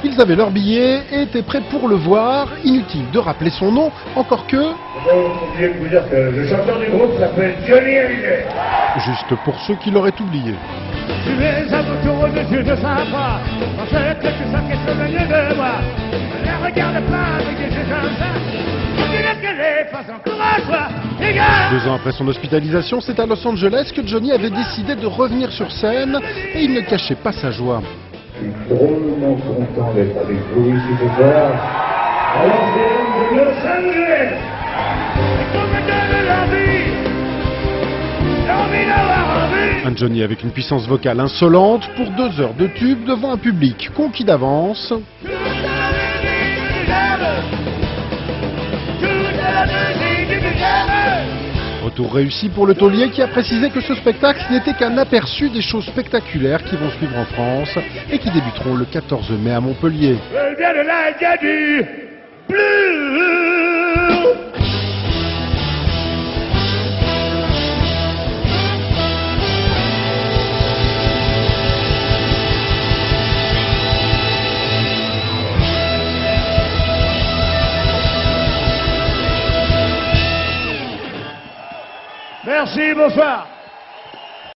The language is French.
Ils avaient leur billet et étaient prêts pour le voir. Inutile de rappeler son nom, encore que... J'ai oublié de vous dire que le chanteur du groupe s'appelle Johnny Hallyday. Juste pour ceux qui l'auraient oublié. Tu es à mon tour de Dieu de sympa. Quand je sais que tu sais qu'elle se venait de moi. Ne la regarde pas avec des yeux comme ça. Dis-leur qu'elle est pas encore à toi. Les gars! 2 ans après son hospitalisation, c'est à Los Angeles que Johnny avait décidé de revenir sur scène et il ne cachait pas sa joie. Je suis drôlement content d'être avec vous ici ce soir. À l'antenne de Los Angeles. Et qu'on me donne l'envie. L'envie d'avoir envie. Un Johnny avec une puissance vocale insolente pour 2 heures de tube devant un public conquis d'avance. Retour réussi pour le taulier qui a précisé que ce spectacle n'était qu'un aperçu des choses spectaculaires qui vont suivre en France et qui débuteront le 14 mai à Montpellier. Elle vient de là, il y a du bleu. Merci, bonsoir.